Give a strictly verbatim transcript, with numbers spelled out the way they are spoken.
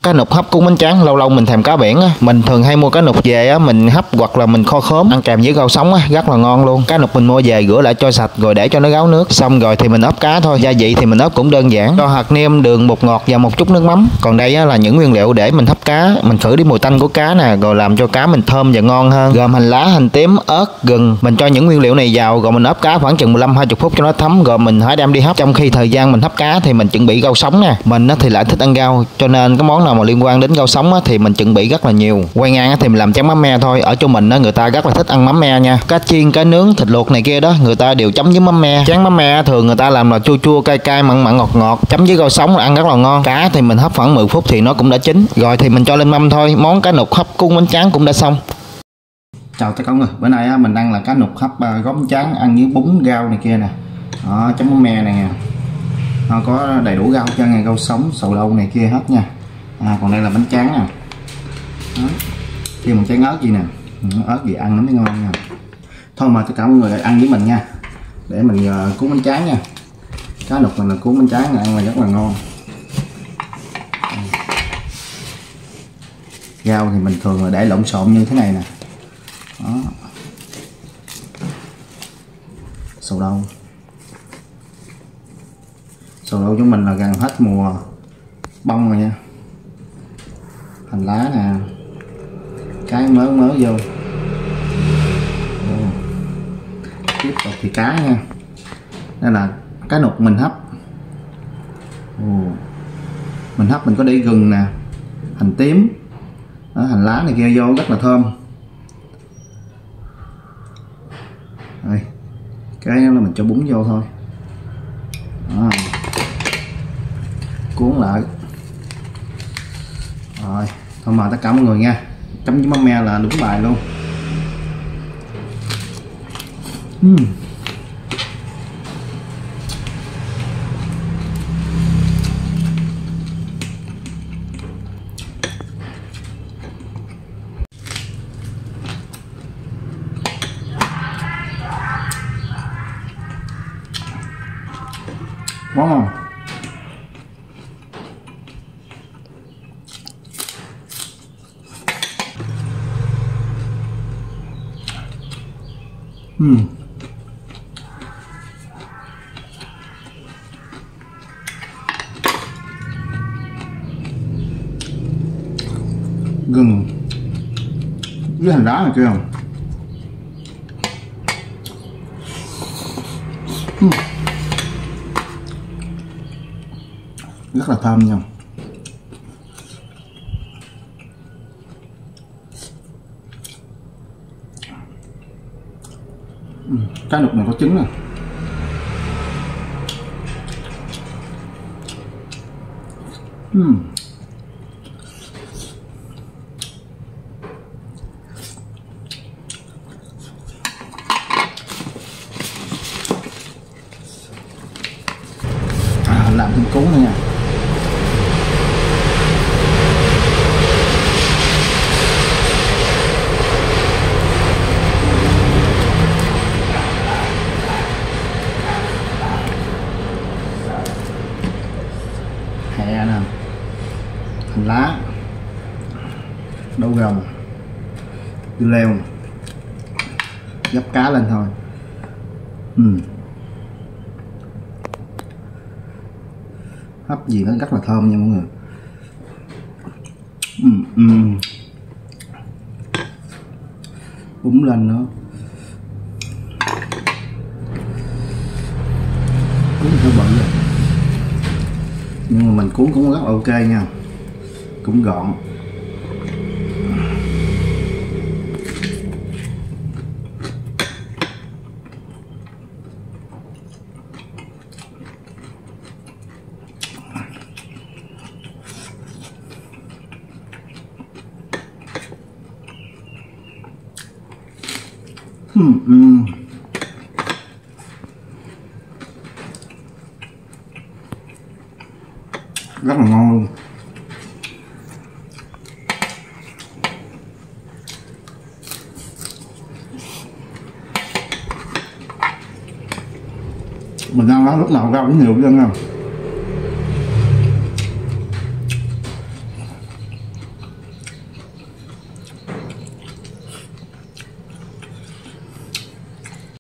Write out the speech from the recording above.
Cá nục hấp cuốn bánh tráng, lâu lâu mình thèm cá biển á, mình thường hay mua cá nục về á, mình hấp hoặc là mình kho khóm ăn kèm với rau sống á, rất là ngon luôn. Cá nục mình mua về rửa lại cho sạch rồi để cho nó ráo nước, xong rồi thì mình ốp cá thôi. Gia vị thì mình ốp cũng đơn giản, cho hạt nêm, đường, bột ngọt và một chút nước mắm. Còn đây á là những nguyên liệu để mình hấp cá, mình khử đi mùi tanh của cá nè, rồi làm cho cá mình thơm và ngon hơn. Gồm hành lá, hành tím, ớt, gừng. Mình cho những nguyên liệu này vào rồi mình ốp cá khoảng chừng mười lăm hai mươi phút cho nó thấm, rồi mình hãy đem đi hấp. Trong khi thời gian mình hấp cá thì mình chuẩn bị rau sống nè. Mình á thì lại thích ăn rau, cho nên cái món nào mà liên quan đến rau sống á, thì mình chuẩn bị rất là nhiều. Quay ngang á, thì mình làm chấm mắm me thôi. Ở chỗ mình á, người ta rất là thích ăn mắm me nha. Cá chiên, cá nướng, thịt luộc này kia đó, người ta đều chấm với mắm me. Chén mắm me thường người ta làm là chua chua, cay cay, mặn mặn, ngọt ngọt, chấm với rau sống là ăn rất là ngon. Cá thì mình hấp khoảng mười phút thì nó cũng đã chín. Rồi thì mình cho lên mâm thôi. Món cá nục hấp cuốn bánh tráng cũng đã xong. Chào tất cả mọi người. Bữa nay á, mình ăn là cá nục hấp uh, gói bánh tráng ăn với bún rau này kia nè. Đó, chấm mắm me này nè. Nó có đầy đủ rau cho ngày rau sống, sầu đâu này kia hết nha. À, còn đây là bánh tráng nè. Đó. Thêm một trái ớt gì nè, ớt gì ăn nó mới ngon nha. Thôi mà tất cả mọi người lại ăn với mình nha, để mình uh, cuốn bánh tráng nha. Cá nục mình là cuốn bánh tráng này ăn là rất là ngon. Rau thì mình thường là để lộn xộn như thế này nè. Đó. Sầu đâu, sầu đâu chúng mình là gần hết mùa bông rồi nha. Hành lá nè, cái mớ mớ vô. Ồ. Tiếp tục thì cá nha. Đây là cá nục mình hấp. Ồ. Mình hấp mình có để gừng nè, hành tím, đó, hành lá này kia vô rất là thơm. Đây. Cái là mình cho bún vô thôi. Đó. Cuốn lại. Rồi, thôi mời tất cả mọi người nha. Chấm với mắm me là đúng bài luôn. uhm. Ngon không? Uhm. Gừng với hành lá này kia không? Uhm. Rất là thơm nha. uhm. Cá nục này có trứng nè. uhm. À, làm thêm cuốn nữa nha. Hẹ nè, hành lá, đậu gồng, dưa leo, gấp cá lên thôi. uhm. Hấp gì nó rất là thơm nha mọi người. uhm, uhm. Búng lên nữa. Cuốn hơi bự rồi, nhưng mà mình cuốn cũng rất là ok nha, cũng gọn. uhm, uhm. Rất là ngon luôn. Mình ăn lúc nào rau cũng nhiều chứ nha.